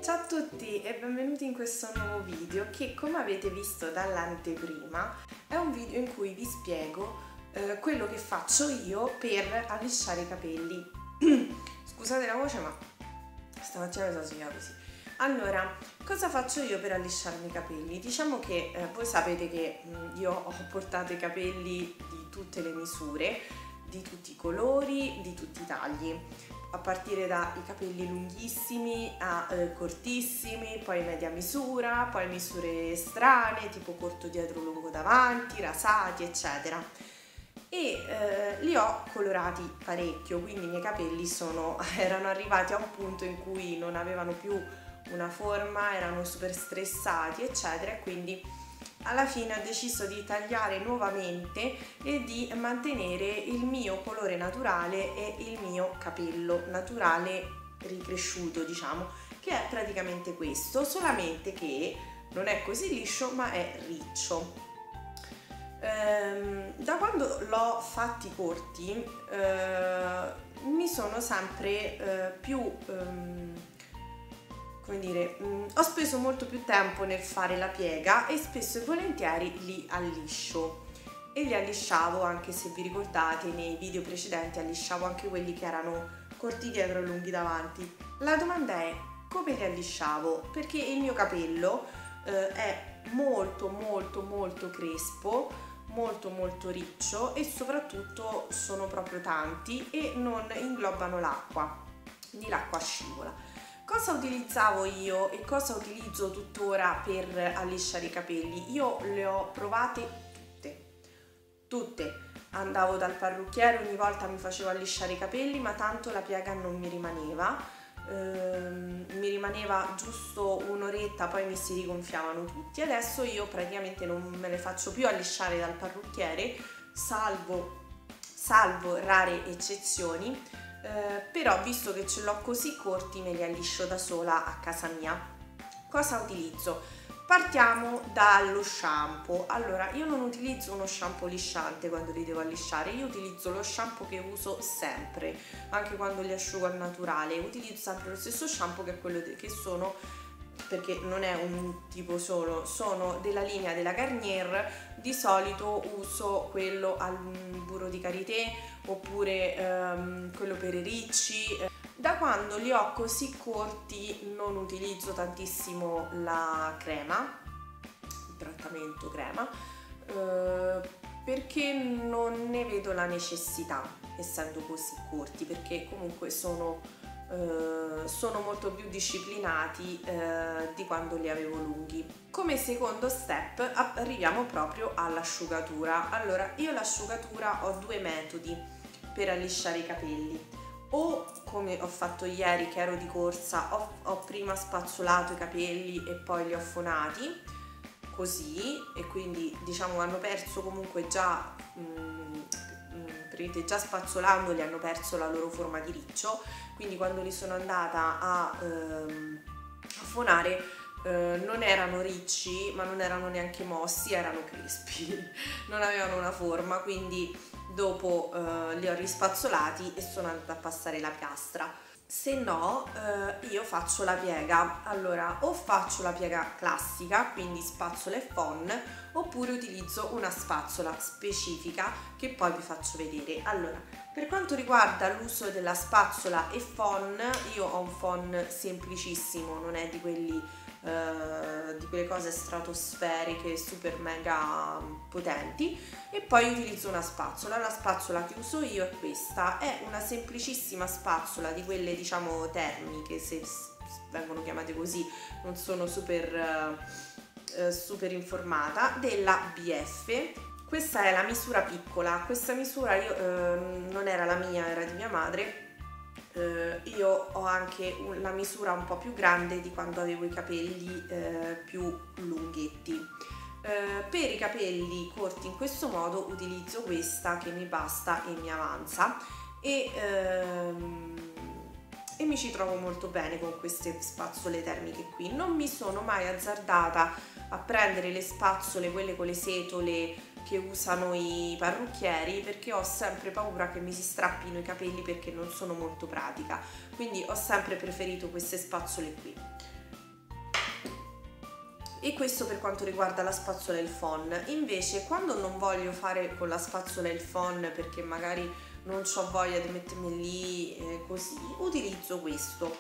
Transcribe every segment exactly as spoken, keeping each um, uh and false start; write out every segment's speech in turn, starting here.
Ciao a tutti e benvenuti in questo nuovo video che, come avete visto dall'anteprima, è un video in cui vi spiego eh, quello che faccio io per allisciare i capelli. Scusate la voce, ma stamattina mi sono svegliata così. Allora, cosa faccio io per allisciarmi i capelli? Diciamo che eh, voi sapete che mh, io ho portato i capelli di tutte le misure, di tutti i colori, di tutti i tagli, a partire dai capelli lunghissimi a eh, cortissimi, poi media misura, poi misure strane, tipo corto dietro, lungo davanti, rasati, eccetera. E eh, li ho colorati parecchio, quindi i miei capelli sono, erano arrivati a un punto in cui non avevano più una forma, erano super stressati, eccetera, e quindi alla fine ho deciso di tagliare nuovamente e di mantenere il mio colore naturale e il mio capello naturale ricresciuto, diciamo, che è praticamente questo, solamente che non è così liscio ma è riccio. Ehm, da quando l'ho fatti corti eh, mi sono sempre eh, più ehm, come dire, mh, ho speso molto più tempo nel fare la piega e spesso e volentieri li alliscio, e li allisciavo, anche se vi ricordate nei video precedenti, allisciavo anche quelli che erano corti dietro e lunghi davanti. La domanda è: come li allisciavo? Perché il mio capello eh, è molto molto molto crespo, molto molto riccio, e soprattutto sono proprio tanti e non inglobano l'acqua, quindi l'acqua scivola. Cosa utilizzavo io e cosa utilizzo tuttora per allisciare i capelli? Io le ho provate tutte, tutte. Andavo dal parrucchiere, ogni volta mi facevo allisciare i capelli, ma tanto la piega non mi rimaneva. Ehm, mi rimaneva giusto un'oretta, poi mi si rigonfiavano tutti. Adesso io praticamente non me le faccio più allisciare dal parrucchiere, salvo, salvo rare eccezioni. Eh, però visto che ce l'ho così corti, me li alliscio da sola a casa mia. Cosa utilizzo? Partiamo dallo shampoo. Allora, io non utilizzo uno shampoo lisciante quando li devo allisciare, io utilizzo lo shampoo che uso sempre, anche quando li asciugo al naturale, utilizzo sempre lo stesso shampoo, che è quello che sono, perché non è un tipo solo, sono della linea della Garnier. Di solito uso quello al burro di karité oppure ehm, quello per i ricci. Da quando li ho così corti non utilizzo tantissimo la crema, il trattamento crema, eh, perché non ne vedo la necessità, essendo così corti, perché comunque sono Uh, sono molto più disciplinati uh, di quando li avevo lunghi. Come secondo step arriviamo proprio all'asciugatura. Allora, io l'asciugatura ho due metodi per allisciare i capelli: o come ho fatto ieri, che ero di corsa, ho, ho prima spazzolato i capelli e poi li ho fonati così, e quindi diciamo hanno perso comunque già mh, già spazzolandoli hanno perso la loro forma di riccio, quindi quando li sono andata a, ehm, a fonare eh, non erano ricci, ma non erano neanche mossi, erano crespi, non avevano una forma, quindi dopo eh, li ho rispazzolati e sono andata a passare la piastra. Se no eh, io faccio la piega. Allora, o faccio la piega classica, quindi spazzola e phon, oppure utilizzo una spazzola specifica che poi vi faccio vedere. Allora, per quanto riguarda l'uso della spazzola e phon, io ho un phon semplicissimo, non è di quelli Uh, di quelle cose stratosferiche super mega potenti, e poi utilizzo una spazzola. La spazzola che uso io è questa, è una semplicissima spazzola di quelle diciamo termiche, se vengono chiamate così, non sono super uh, uh, super informata, della B F. Questa è la misura piccola, questa misura io, uh, non era la mia, era di mia madre. Uh, io ho anche un, la misura un po' più grande di quando avevo i capelli uh, più lunghetti. Uh, per i capelli corti in questo modo utilizzo questa, che mi basta e mi avanza, e, uh, e mi ci trovo molto bene con queste spazzole termiche qui. Non mi sono mai azzardata a prendere le spazzole, quelle con le setole che usano i parrucchieri, perché ho sempre paura che mi si strappino i capelli, perché non sono molto pratica, quindi ho sempre preferito queste spazzole qui. e questo per quanto riguarda la spazzola e il phon. Invece quando non voglio fare con la spazzola e il phon perché magari non ho voglia di mettermi lì eh, così, utilizzo questo.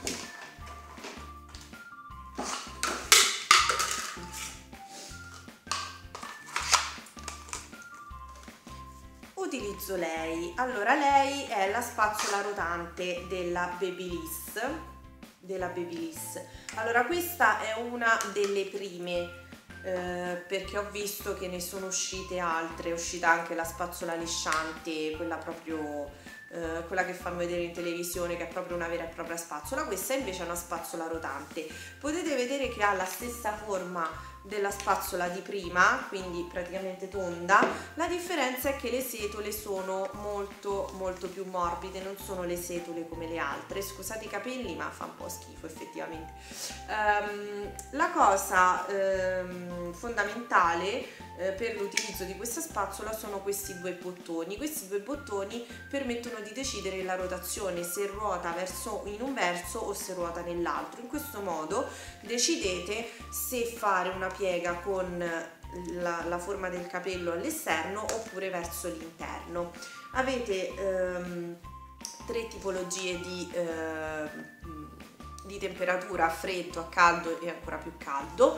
Utilizzo lei. Allora, lei è la spazzola rotante della Babyliss, della Babyliss. Allora, questa è una delle prime eh, perché ho visto che ne sono uscite altre, è uscita anche la spazzola lisciante, quella proprio eh, quella che fanno vedere in televisione, che è proprio una vera e propria spazzola. Questa invece è una spazzola rotante. Potete vedere che ha la stessa forma della spazzola di prima, quindi praticamente tonda. La differenza è che le setole sono molto molto più morbide, non sono le setole come le altre. Scusate i capelli, ma fa un po' schifo effettivamente. Um, la cosa um, fondamentale eh, per l'utilizzo di questa spazzola sono questi due bottoni. Questi due bottoni permettono di decidere la rotazione, se ruota verso in un verso o se ruota nell'altro. In questo modo decidete se fare una piega con la, la forma del capello all'esterno oppure verso l'interno. Avete ehm, tre tipologie di, eh, di temperatura: a freddo, a caldo e ancora più caldo.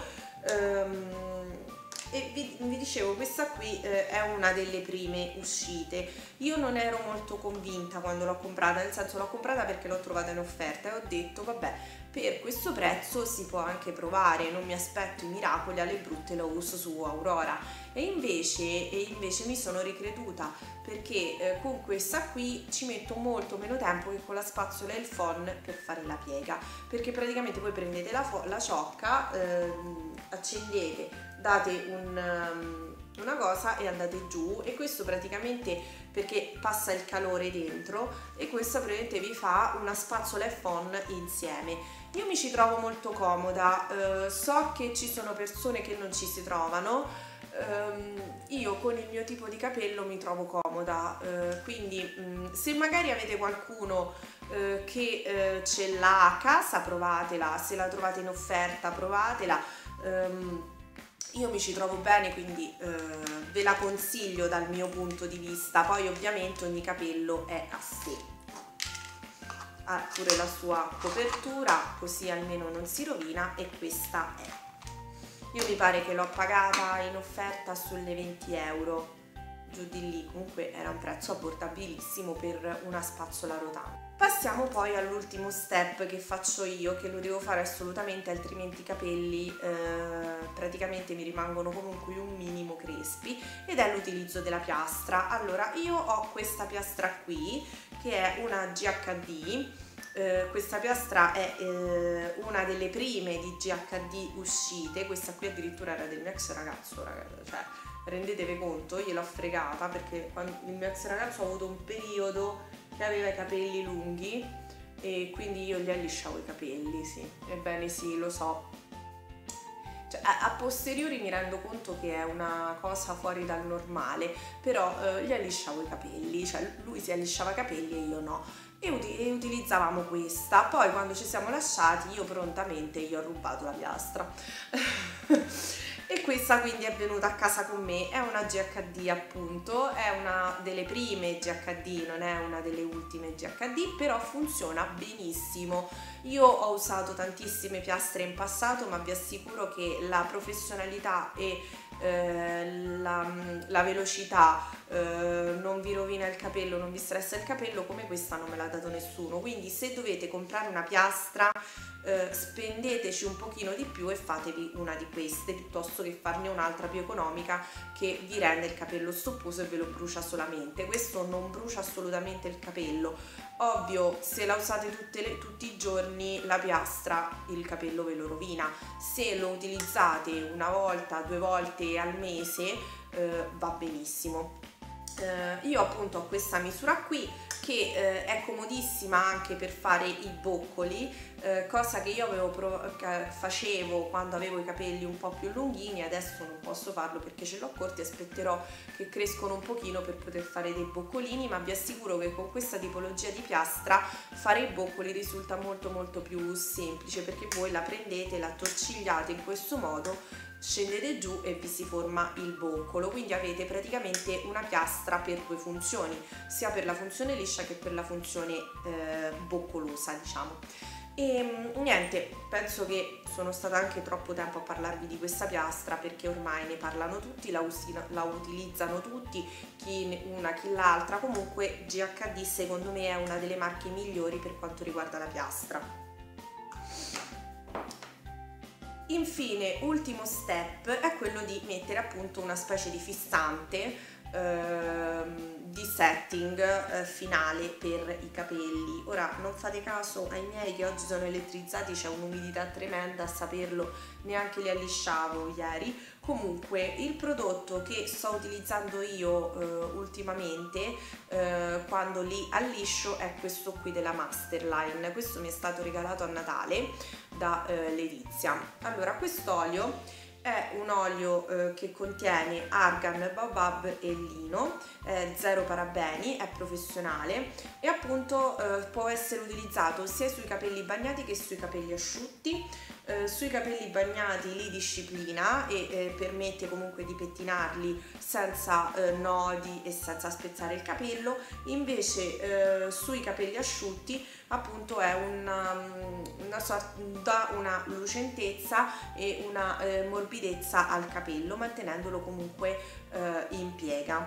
Ehm, e vi, vi dicevo, questa qui eh, è una delle prime uscite. Io non ero molto convinta quando l'ho comprata, nel senso l'ho comprata perché l'ho trovata in offerta e ho detto vabbè, per questo prezzo si può anche provare, non mi aspetto i miracoli, alle brutte lo uso su Aurora. E invece, e invece mi sono ricreduta, perché eh, con questa qui ci metto molto meno tempo che con la spazzola e il phon per fare la piega, perché praticamente voi prendete la, la ciocca, ehm, accendete, date un, um, una cosa e andate giù, e questo praticamente perché passa il calore dentro, e questo praticamente vi fa una spazzola e phon insieme. Io mi ci trovo molto comoda, eh, so che ci sono persone che non ci si trovano, ehm, io con il mio tipo di capello mi trovo comoda, eh, quindi mh, se magari avete qualcuno eh, che eh, ce l'ha a casa, provatela, se la trovate in offerta provatela. ehm, Io mi ci trovo bene, quindi eh, ve la consiglio dal mio punto di vista. Poi ovviamente ogni capello è a sé, ha pure la sua copertura, così almeno non si rovina, e questa è. Io mi pare che l'ho pagata in offerta sulle venti euro, giù di lì, comunque era un prezzo abbordabilissimo per una spazzola rotante. Passiamo poi all'ultimo step che faccio io, che lo devo fare assolutamente, altrimenti i capelli eh, praticamente mi rimangono comunque un minimo crespi, ed è l'utilizzo della piastra. Allora, io ho questa piastra qui che è una G H D. Eh, questa piastra è eh, una delle prime di G H D uscite. Questa qui addirittura era del mio ex ragazzo, ragazzi, cioè rendetevi conto, gliel'ho fregata perché quando il mio ex ragazzo ha avuto un periodo che aveva i capelli lunghi e quindi io gli allisciavo i capelli, sì, ebbene sì, lo so. Cioè, a, a posteriori mi rendo conto che è una cosa fuori dal normale, però eh, gli allisciavo i capelli, cioè lui si allisciava i capelli e io no, e, uti e utilizzavamo questa. Poi quando ci siamo lasciati io prontamente gli ho rubato la piastra e questa quindi è venuta a casa con me. È una G H D appunto, è una delle prime G H D, non è una delle ultime G H D, però funziona benissimo. Io ho usato tantissime piastre in passato, ma vi assicuro che la professionalità e eh, la, la velocità eh, non vi rovina il capello, non vi stressa il capello come questa non me l'ha dato nessuno. Quindi se dovete comprare una piastra eh, spendeteci un pochino di più e fatevi una di queste piuttosto che farne un'altra più economica che vi rende il capello stopposo e ve lo brucia solamente. Questo non brucia assolutamente il capello. Ovvio, se la usate tutte le, tutti i giorni la piastra il capello ve lo rovina. Se lo utilizzate una volta, due volte al mese eh, va benissimo. Eh, io appunto ho questa misura qui, che eh, è comodissima anche per fare i boccoli, eh, cosa che io avevo prov- facevo quando avevo i capelli un po' più lunghini. Adesso non posso farlo perché ce l'ho corti, aspetterò che crescono un pochino per poter fare dei boccolini, ma vi assicuro che con questa tipologia di piastra fare i boccoli risulta molto molto più semplice, perché voi la prendete, la attorcigliate in questo modo, scendete giù e vi si forma il boccolo, quindi avete praticamente una piastra per due funzioni, sia per la funzione liscia che per la funzione eh, boccolosa, diciamo. E niente, penso che sono stata anche troppo tempo a parlarvi di questa piastra, perché ormai ne parlano tutti, la, usina, la utilizzano tutti, chi una chi l'altra. Comunque G H D secondo me è una delle marche migliori per quanto riguarda la piastra. Infine, ultimo step è quello di mettere appunto una specie di fissante ehm, di setting eh, finale per i capelli. Ora non fate caso ai miei che oggi sono elettrizzati, c'è un'umidità tremenda, a saperlo neanche li allisciavo ieri. Comunque il prodotto che sto utilizzando io eh, ultimamente eh, quando li alliscio è questo qui della Masterline. Questo mi è stato regalato a Natale da eh, Letizia. Allora, quest'olio è un olio eh, che contiene argan, baobab e lino, è zero parabeni, è professionale e appunto eh, può essere utilizzato sia sui capelli bagnati che sui capelli asciutti. Eh, sui capelli bagnati li disciplina e eh, permette comunque di pettinarli senza eh, nodi e senza spezzare il capello. Invece eh, sui capelli asciutti appunto è una, una sorta, dà una lucentezza e una eh, morbidezza al capello, mantenendolo comunque eh, in piega.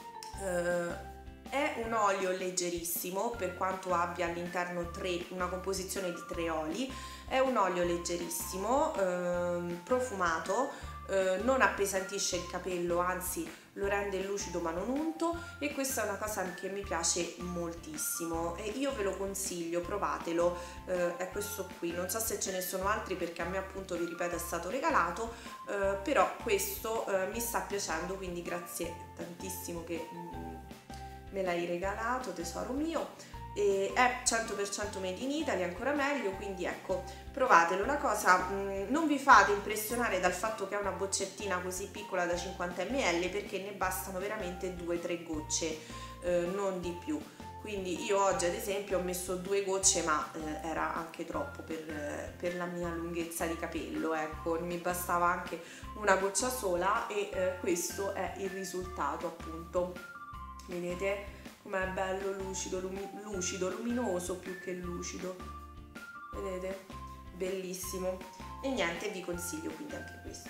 Eh, È un olio leggerissimo, per quanto abbia all'interno una composizione di tre oli. È un olio leggerissimo, ehm, profumato, eh, non appesantisce il capello, anzi lo rende lucido ma non unto, e questa è una cosa che mi piace moltissimo e io ve lo consiglio, provatelo. Eh, è questo qui, non so se ce ne sono altri perché a me appunto, vi ripeto, è stato regalato, eh, però questo eh, mi sta piacendo, quindi grazie tantissimo che mm, me l'hai regalato, tesoro mio. E è cento per cento made in Italy, ancora meglio, quindi ecco, provatelo. La cosa, mh, non vi fate impressionare dal fatto che è una boccettina così piccola da cinquanta millilitri, perché ne bastano veramente due tre gocce, eh, non di più. Quindi io oggi ad esempio ho messo due gocce, ma eh, era anche troppo per, eh, per la mia lunghezza di capello, ecco, mi bastava anche una goccia sola e eh, questo è il risultato, appunto. Vedete com'è bello, lucido, lumi lucido, luminoso più che lucido, vedete? Bellissimo. E niente, vi consiglio quindi anche questo.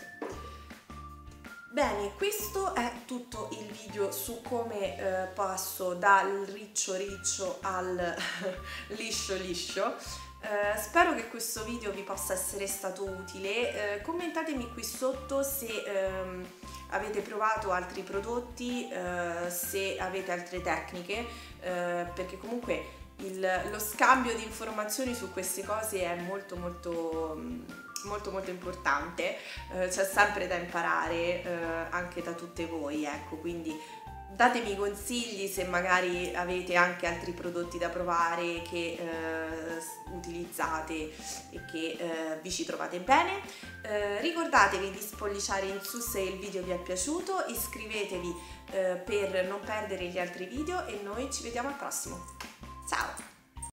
Bene, questo è tutto il video su come eh, passo dal riccio riccio al liscio liscio. Uh, spero che questo video vi possa essere stato utile. Uh, commentatemi qui sotto se um, avete provato altri prodotti, uh, se avete altre tecniche, uh, perché comunque il, lo scambio di informazioni su queste cose è molto molto molto molto importante. Uh, c'è sempre da imparare uh, anche da tutte voi, ecco, quindi datemi consigli se magari avete anche altri prodotti da provare che eh, utilizzate e che eh, vi ci trovate bene. Eh, ricordatevi di spolliciare in su se il video vi è piaciuto, iscrivetevi eh, per non perdere gli altri video e noi ci vediamo al prossimo. Ciao!